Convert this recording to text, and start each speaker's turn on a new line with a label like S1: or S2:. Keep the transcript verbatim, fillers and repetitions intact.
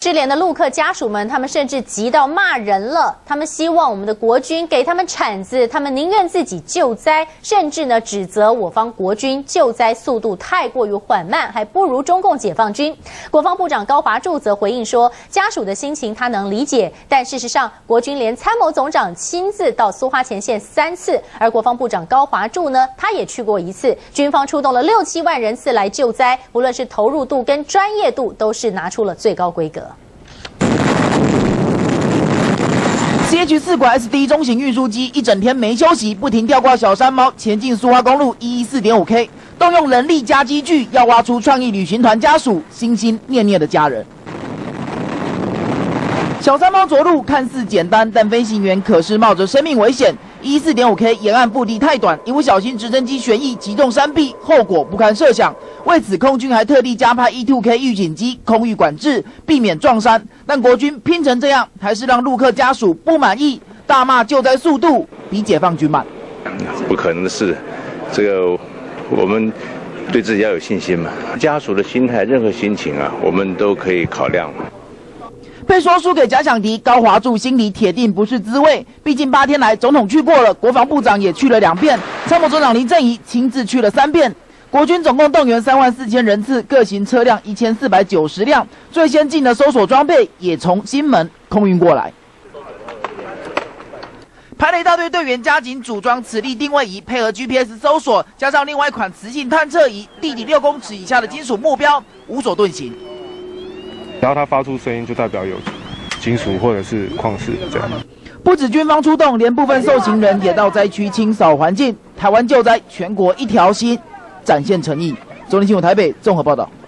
S1: 失联的陆客家属们，他们甚至急到骂人了。他们希望我们的国军给他们铲子，他们宁愿自己救灾，甚至呢指责我方国军救灾速度太过于缓慢，还不如中共解放军。国防部长高华柱则回应说，家属的心情他能理解，但事实上，国军连参谋总长亲自到苏花前线三次，而国防部长高华柱呢，他也去过一次。军方出动了六七万人次来救灾，不论是投入度跟专业度，都是拿出了最高规格。
S2: C H 四款 S D 中型运输机一整天没休息，不停吊挂小山猫前进苏花公路一一四点五 K， 动用人力加机具，要挖出创意旅行团家属心心念念的家人。小山猫着陆看似简单，但飞行员可是冒着生命危险。一一四点五 K 沿岸腹地太短，一不小心直升机旋翼击中山壁，后果不堪设想。为此，空军还特地加派 E 二 K 预警机空域管制，避免撞山。但国军拼成这样，还是让陆客家属不满意，大骂救灾速度比解放军慢。
S3: 不可能的事，这个我们对自己要有信心嘛。家属的心态，任何心情啊，我们都可以考量。
S2: 被说输给假想敌，高华柱心里铁定不是滋味。毕竟八天来，总统去过了，国防部长也去了两遍，参谋总长林正仪亲自去了三遍。国军总共动员三万四千人次，各型车辆一千四百九十辆，最先进的搜索装备也从金门空运过来。排雷大队队员加紧组装磁力定位仪，配合 G P S 搜索，加上另外一款磁性探测仪，地底六公尺以下的金属目标无所遁形。
S4: 然后它发出声音，就代表有金属或者是矿石这样。
S2: 不止军方出动，连部分受刑人也到灾区清扫环境。台湾救灾，全国一条心，展现诚意。中天新闻台北综合报道。